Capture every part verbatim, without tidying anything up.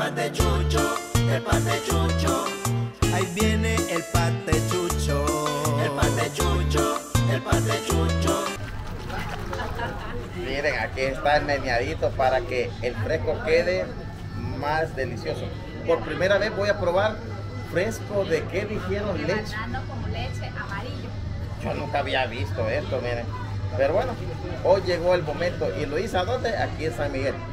patechucho, el patechucho. Ahí viene el patechucho, el patechucho, el patechucho. Miren, aquí está el meneadito para que el fresco quede más delicioso. Por primera vez voy a probar fresco de qué dijeron, de leche. banano como leche amarillo. Yo nunca había visto esto, miren. Pero bueno, hoy llegó el momento y lo hice ¿a dónde? Aquí en San Miguel.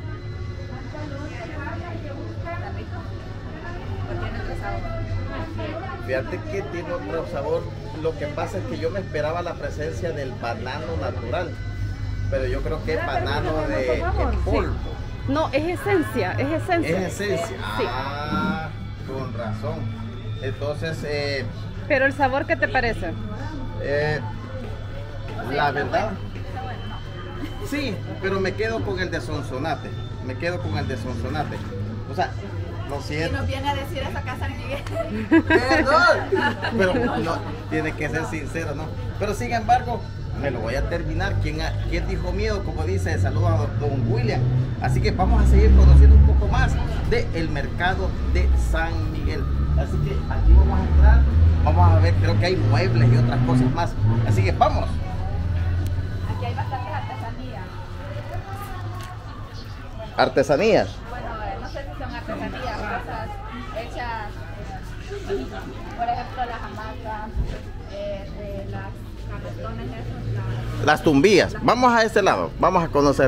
Está rico. O tiene otro sabor. Fíjate que tiene otro sabor. Lo que pasa es que yo me esperaba la presencia del banano natural, pero yo creo que es banano de en polvo. No, es esencia, es esencia. Es esencia. Sí. Ah, con razón. Entonces, eh, Pero el sabor, ¿qué te parece? eh, la verdad, sí, pero me quedo con el de Sonsonate. Me quedo con el de Sonsonate. O sea, lo Y siento. nos viene a decir eso acá San Miguel. Perdón. Pero no, tiene que ser sincero, ¿no? Pero sin embargo, me lo voy a terminar. ¿Quién, ha- quién dijo miedo? Como dice, saludos a don William. Así que vamos a seguir conociendo un poco más del mercado de San Miguel. Así que aquí vamos a entrar. Vamos a ver, creo que hay muebles y otras cosas más. Así que vamos. Aquí hay bastantes artesanías. Artesanías. Bueno, eh, no sé si son artesanías, cosas hechas, eh, por ejemplo, las hamacas, eh, de las carretones, esos, las, Las tumbías. Vamos a este lado. Vamos a conocer.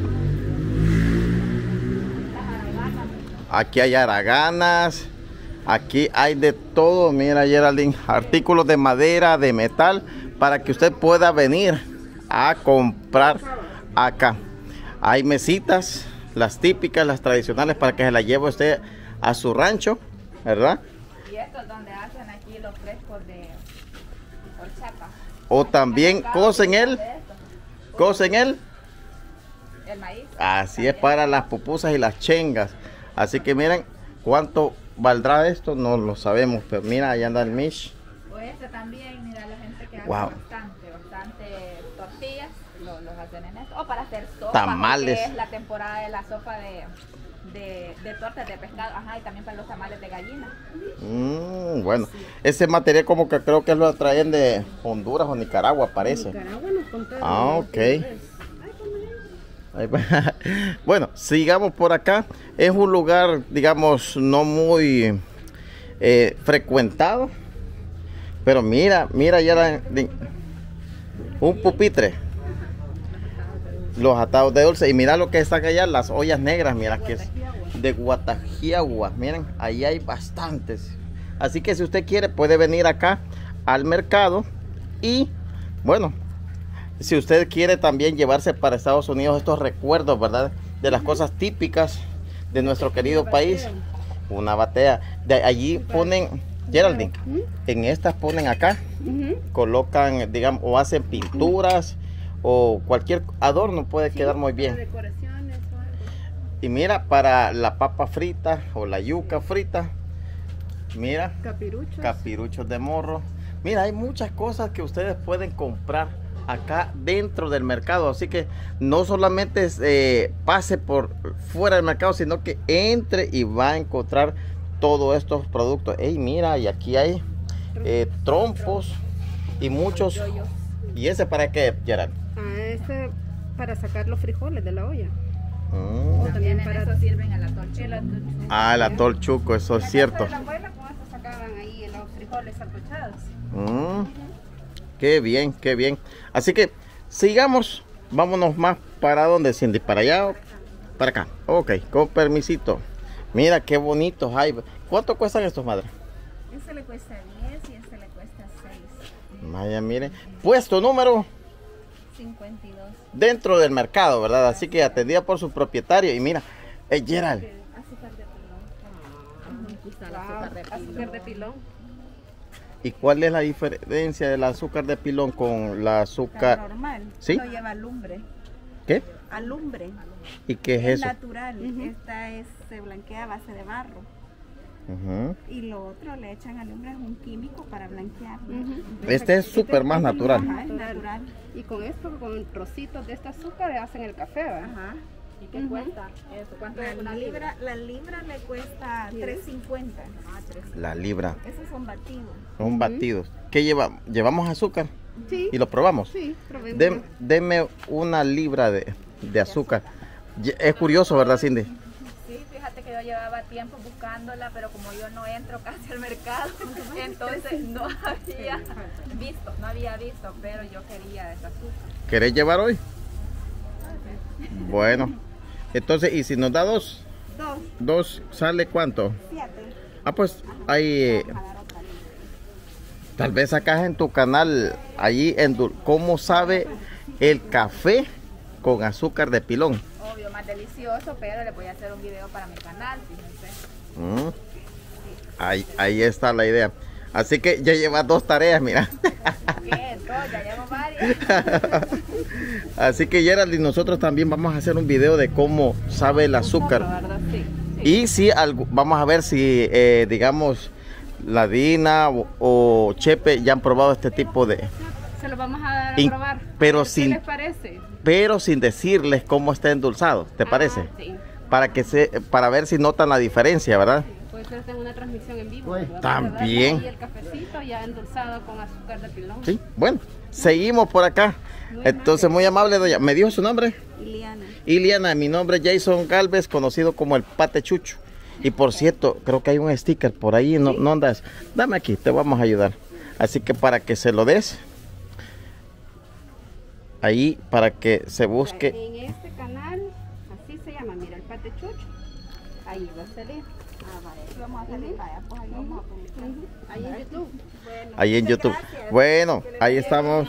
las araganas. Aquí hay haraganas. Aquí hay de todo. Mira, Geraldine. Artículos de madera, de metal. Para que usted pueda venir a comprar acá. Hay mesitas. Las típicas, las tradicionales. Para que se las lleve usted a su rancho. ¿Verdad? Y esto es donde hacen aquí los frescos de horchata. O también Acá cocen el. de esto, Cocen el. el maíz. Así es para las pupusas y las chengas. Así que miren cuánto valdrá esto, no lo sabemos. Pero mira, allá anda el Mish. O este también, mira la gente que hace Wow. bastante, bastante tortillas, lo- los hacen en esto. O para hacer sopa, Tamales. porque es la temporada de la sopa de, de, de tortas de pescado. Ajá, y también para los tamales de gallina. Mm, bueno, ese material como que creo que lo traen de Honduras o Nicaragua, parece. Nicaragua nos contaron. Ah, ok. Ahí va. Bueno, sigamos por acá. Es un lugar, digamos, no muy eh, frecuentado. Pero mira, mira ya la- de- un pupitre. Los atados de dulce. Y mira lo que está acá allá, las ollas negras, mira que es de Guatajiagua. Miren, ahí hay bastantes. Así que si usted quiere puede venir acá al mercado. Y bueno, si usted quiere también llevarse para Estados Unidos estos recuerdos, ¿verdad? De las cosas típicas de nuestro querido país. Una batea. De allí ponen, Geraldine, en estas ponen acá, Ujú. colocan, digamos, o hacen pinturas o cualquier adorno puede quedar muy bien. Decoraciones o algo. Y mira, para la papa frita o la yuca frita, mira, Capiruchos. capiruchos de morro. Mira, hay muchas cosas que ustedes pueden comprar acá dentro del mercado. Así que no solamente eh, pase por fuera del mercado, sino que entre y va a encontrar todos estos productos. Ey, mira, y aquí hay eh, trompos y muchos. Yoyos. ¿Y ese para qué, Gerard? Ah, este para sacar los frijoles de la olla. Mm. O También también en para... eso sirven a la tortilla. Ah, el atol chuco, eso es cierto. La abuela con esto sacaban ahí los frijoles salcochados. Mm, qué bien, qué bien. Así que sigamos, vámonos más para donde, Cindy, para allá o para acá. Ok, con permisito. Mira qué bonitos hay. ¿Cuánto cuestan estos, madre? Ese le cuesta diez y ese le cuesta seis. Vaya, miren. Puesto número cincuenta y dos. dentro del mercado, ¿verdad? Así que atendida por su propietario. Y mira, eh, Gerald, Azúcar de pilón. Aquí está el azúcar de pilón. Azúcar de pilón. ¿y cuál es la diferencia del azúcar de pilón con la azúcar? normal. ¿Sí? No lleva alumbre. ¿Qué? Alumbre. ¿Y qué es Es eso? natural. Ujú. Esta es, se blanquea a base de barro. Ujú. Y lo otro le echan alumbre, es un químico para blanquear. Ujú. Este es súper más natural. Ajá, es natural. Y con esto, con trocitos de este azúcar, hacen el café, ¿verdad? Ajá. ¿Y qué Ujú. cuesta eso? ¿Cuánto La es una libra, la libra le cuesta tres cincuenta. Ah, tres. La libra. Esos son batidos. Son batidos. ¿Qué lleva? ¿Llevamos azúcar? Sí, ¿Y lo probamos? sí, probemos. Dem- deme una libra de, de azúcar. Ye- Es curioso, ¿verdad, Cindy? Sí, fíjate que yo llevaba tiempo buscándola, pero como yo no entro casi al mercado, entonces no había visto, no había visto, pero yo quería esa azúcar. ¿Querés llevar hoy? Bueno. Entonces, ¿y si nos da dos? Dos, Dos, ¿sale cuánto? siete. Ah, pues ahí... eh, Vamos a dar otra libra. tal vez sacas en tu canal, allí en Dul- ¿cómo sabe el café con azúcar de pilón? Obvio, más delicioso, pero le voy a hacer un video para mi canal, fíjense. Mm. Ahí, ahí está la idea. Así que ya llevas dos tareas, mira. ¿Qué? Dos, ya llevo varias. Así que Geraldine, nosotros también vamos a hacer un video de cómo sabe el azúcar. ¿Verdad? Sí. Y si algo, vamos a ver si, eh, digamos, la Dina o, o Chepe ya han probado este tipo de... Se lo vamos a dar a In- probar. pero A ver sin- ¿Qué les parece? Pero sin decirles cómo está endulzado, ¿te parece? Ah, sí. Para que se, para ver si notan la diferencia, ¿verdad? Puede ser en una transmisión en vivo. Uy, ¿verdad? también. Y el cafecito ya endulzado con azúcar de pilón. Sí, bueno, seguimos por acá. Entonces, muy amable, doña. ¿Me dijo su nombre? Iliana. Iliana, mi nombre es Jason Galvez, conocido como el Pate Chucho. Y por cierto, creo que hay un sticker por ahí, no, no andas. Dame aquí, te vamos a ayudar. Así que para que se lo des, ahí para que se busque. En este canal, así se llama, mira, el Pate Chucho. Ahí va a salir. Ah, vale. Aquí vamos a salir. Vaya, pues ahí vamos a publicar. Ujú. Ahí en YouTube. Bueno, Ahí en muchas YouTube. gracias. Bueno, ahí estamos.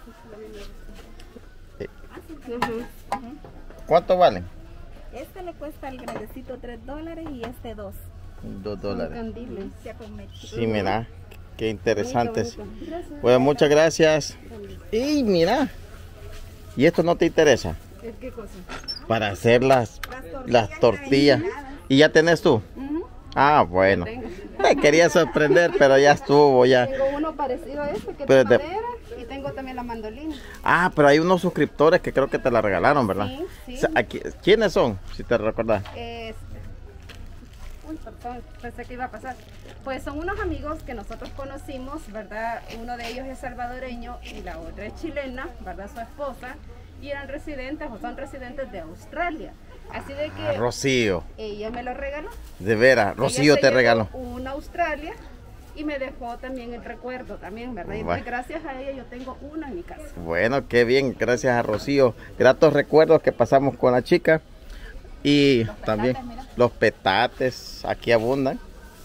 Ujú. ¿Cuánto valen? Este le cuesta al grandecito tres dólares y este dos. Dos dólares. Candiles. Ya con mechi. Sí, mira, qué interesantes. Bonito, bonito. Gracias. Bueno, muchas gracias. Y mira, ¿y esto no te interesa? ¿Es ¿Qué cosa? Para hacer las, Las las tortillas. enchiladas. ¿Y ya tenés tú? Ujú. Ah, bueno. Tengo. Me quería sorprender, pero ya estuvo, ya. Tengo uno parecido a este que es Pero de te- madera y tengo también la mandolina. Ah, pero hay unos suscriptores que creo que te la regalaron, ¿verdad? Sí, sí. O sea, aquí- ¿quiénes son? Si te recordás. Es... Uy, perdón, pensé que iba a pasar. Pues son unos amigos que nosotros conocimos, ¿verdad? Uno de ellos es salvadoreño y la otra es chilena, ¿verdad? Su esposa. Y eran residentes o son residentes de Australia. Así de que Ah, Rocío, ella me lo regaló. de veras, Rocío Ella se te llevó regaló. una Australia y me dejó también el recuerdo también, ¿verdad? Y Bueno. pues gracias a ella yo tengo uno en mi casa. Bueno, qué bien, gracias a Rocío. Gratos recuerdos que pasamos con la chica. Y Los también petates, mira. los petates aquí abundan.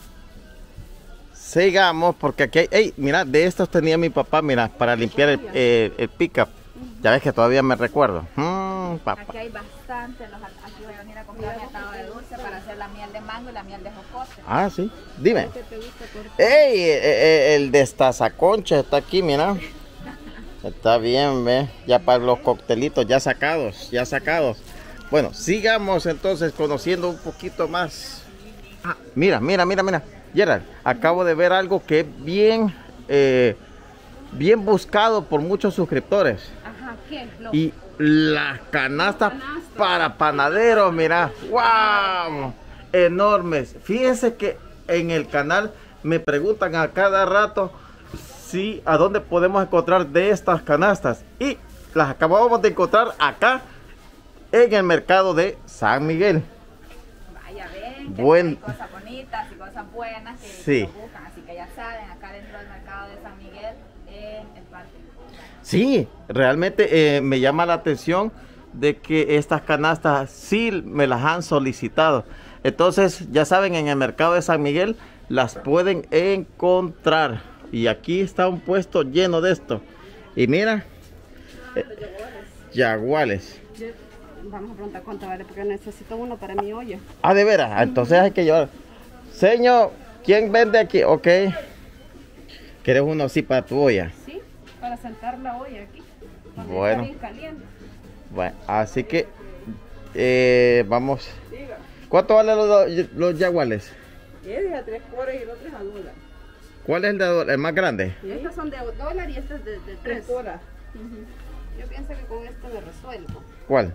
Sigamos, porque aquí hay, ey, mira, de estos tenía mi papá, mira, para limpiar el, eh, el pick-up. Ya ves que todavía me recuerdo. Mm, papá. Aquí hay bastante, los, aquí voy a venir a comprar mi atado de dulce para hacer la miel de mango y la miel de jocote. Ah, sí, dime. ¿Qué te gusta por ¡Ey! eh, eh, el destazaconcha está aquí, mira. Está bien, ve. Ya para los coctelitos, ya sacados, ya sacados. Bueno, sigamos entonces conociendo un poquito más. Ah, mira, mira, mira, mira. Gerald, acabo de ver algo que es bien, eh, bien buscado por muchos suscriptores. Ajá, ¿qué? Lo- Y las canastas Canastas. para panaderos, mira, wow, enormes. Fíjense que en el canal me preguntan a cada rato si a dónde podemos encontrar de estas canastas. Y las acabamos de encontrar acá en el mercado de San Miguel. Vaya, ven, que Buen- hay cosas bonitas y cosas buenas que Sí. lo buscan. Así que ya saben, acá dentro del mercado de San Miguel, en el parque. Sí, realmente eh, me llama la atención de que estas canastas sí me las han solicitado. Entonces, ya saben, en el mercado de San Miguel las pueden encontrar. Y aquí está un puesto lleno de esto. Y mira, eh, yaguales. Yo- Vamos a preguntar cuánto vale porque necesito uno para mi olla. Ah, de veras, entonces hay que llevar. Señor, ¿quién vende aquí? Ok. ¿Quieres uno así para tu olla? Sí, para sentar la olla aquí. Cuando Bueno. está bien caliente. Bueno, así que eh, vamos. ¿Cuánto valen los, los yaguales? Ese es a tres coras y el otro es a dólar. ¿Cuál es el, de- el más grande? Y estas son de dólar y este es de, de Tres tres. coras. Ujú. Yo pienso que con este me resuelvo. ¿Cuál?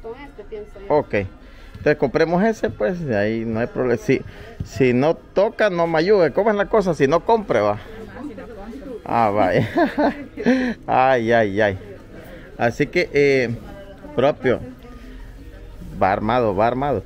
con este, pienso yo. Ok. Entonces compremos ese, pues, de ahí no hay problema. Si, si no toca, no me ayude. ¿Cómo es la cosa? Si no compre, va. Ah, vaya. Ay, ay, ay. Así que, eh, propio. Va armado, va armado.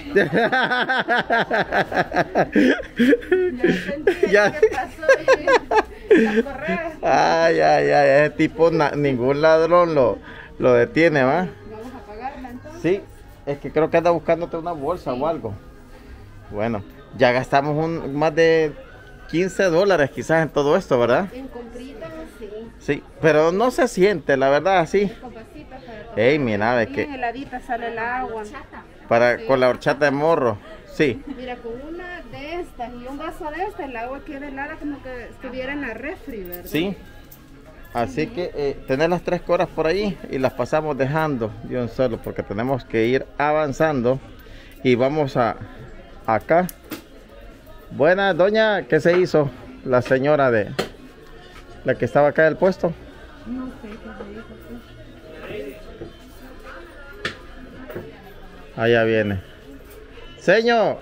Ya ¿qué pasó? La correa. Ay, ay, ay. Ese tipo, na, ningún ladrón lo, lo detiene, ¿va? Vamos a pagarla entonces. Sí, es que creo que anda buscándote una bolsa sí. o algo. Bueno, ya gastamos un, más de quince dólares quizás en todo esto, ¿verdad? En compritas, sí. Sí, pero no se siente, la verdad, así. Ey, mira, ve que... heladita sale el agua. Para, sí. Con la horchata de morro, sí. Mira, con una de estas y un vaso de estas, el agua queda helada como que estuviera en la refri, ¿verdad? Sí. Así uh-huh. que eh, tener las tres coras por ahí y las pasamos dejando de un solo porque tenemos que ir avanzando y vamos a acá. Buena doña, ¿qué se hizo la señora de la que estaba acá del puesto? No sé qué se hizo. Allá viene. Señor.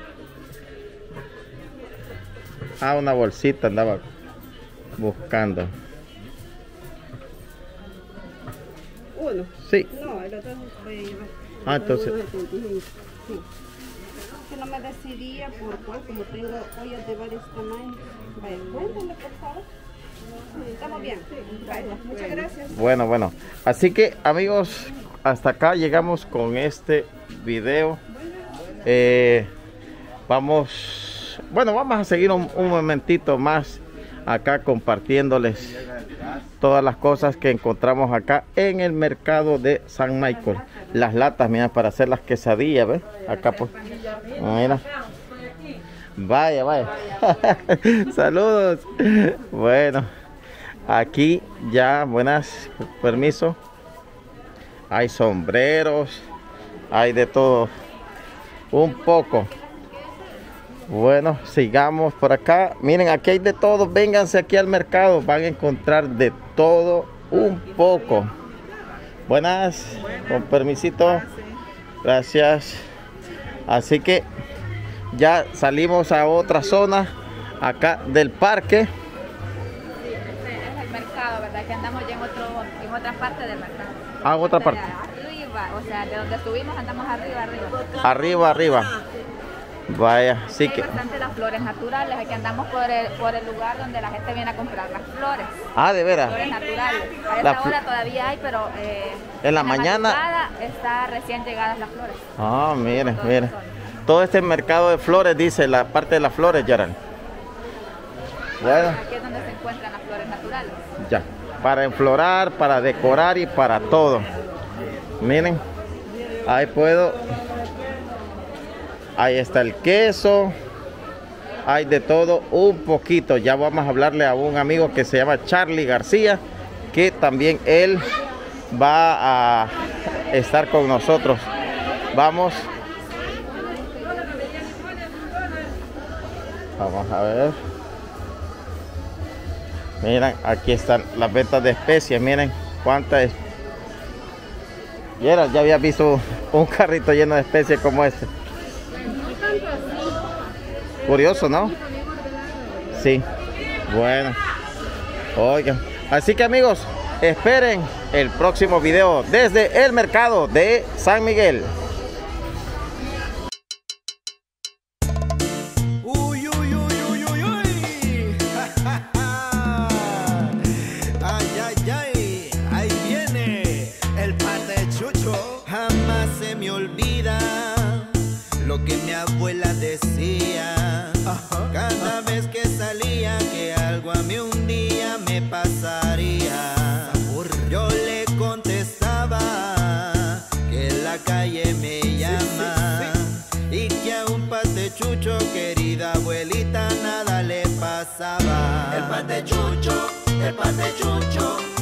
Ah, una bolsita andaba buscando. Uno. Sí. No, el otro voy a llevar. Ah, entonces. Sí. Que no me decidía por cuál, como tengo ollas de varios tamaños. Vaya, cuéntame por favor. Sí, estamos bien. Vaya, muchas gracias. Bueno, bueno. Así que amigos, hasta acá llegamos con este video. Eh, vamos, bueno, vamos a seguir un, un momentito más acá compartiéndoles todas las cosas que encontramos acá en el mercado de San Michael. Las latas, mira, para hacer las quesadillas, ¿ves? Acá pues, mira. Vaya, vaya. Saludos. Bueno, aquí ya, buenas, permiso. Hay sombreros, hay de todo, un poco. Bueno, sigamos por acá. Miren, aquí hay de todo. Vénganse aquí al mercado, van a encontrar de todo un poco. Buenas, con permisito. Gracias. Así que ya salimos a otra zona acá del parque. Sí, este es el mercado, ¿verdad? Que andamos ya en, otro, en otra parte del mercado. Ah, en otra parte. Arriba, o sea, de donde estuvimos andamos arriba, arriba. Arriba, arriba. Vaya, sí hay que... bastante las flores naturales, aquí andamos por el, por el lugar donde la gente viene a comprar las flores. Ah, ¿de veras? Flores naturales. A la esta hora todavía hay, pero eh, en la en mañana está recién llegadas las flores. Ah, miren, miren. Todo este mercado de flores, dice la parte de las flores, Yaran. Bueno. Aquí es donde se encuentran las flores naturales. Ya, para enflorar, para decorar y para todo. Miren, ahí puedo... Ahí está el queso. Hay de todo un poquito. Ya vamos a hablarle a un amigo que se llama Charlie García, que también él va a estar con nosotros. Vamos. Vamos a ver. Miren, aquí están las ventas de especies. Miren cuántas es. Ya había visto un carrito lleno de especies como este. Curioso, ¿no? Sí. Bueno. Oigan. Así que amigos, esperen el próximo video desde el mercado de San Miguel. Uy, uy, uy, uy, uy, uy. Ay, ay, ay. Ahí viene el pate chucho. Jamás se me olvida lo que mi abuela decía. Cada vez que salía, que algo a mí un día me pasaría. Yo le contestaba que la calle me llama y que a un pate chucho, querida abuelita, nada le pasaba. El pate chucho, el pate chucho.